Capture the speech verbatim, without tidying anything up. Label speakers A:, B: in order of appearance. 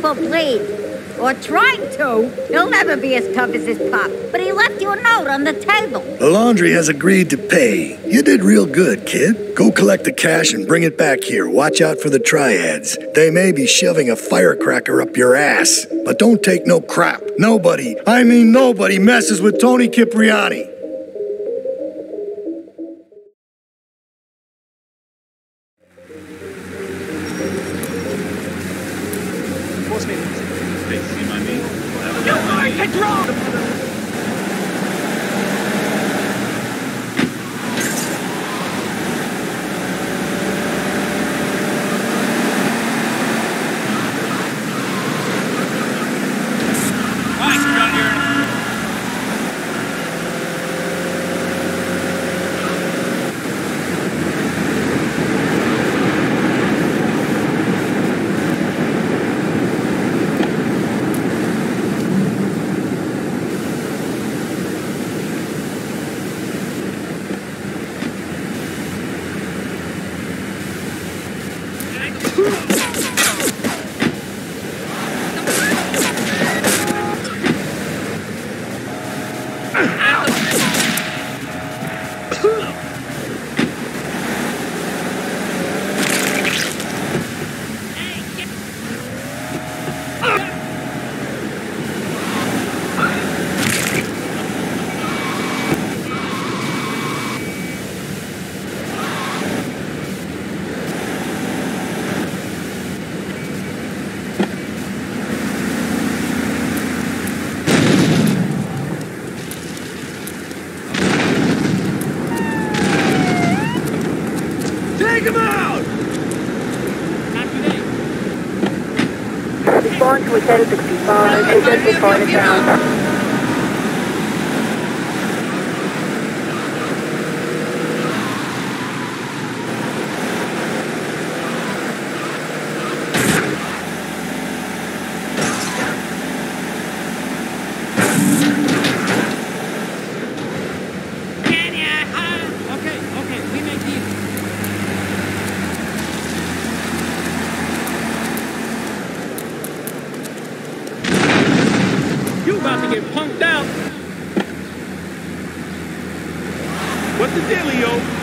A: will bleed. Or trying to. He'll never be as tough as his pop. But he left you a note on the table.
B: The laundry has agreed to pay. You did real good, kid. Go collect the cash and bring it back here. Watch out for the triads. They may be shoving a firecracker up your ass. But don't take no crap. Nobody, I mean nobody, messes with Tony Cipriani.
C: Respond to a ten sixty-five, identify the town.
D: About to get punked out. What's the dealio?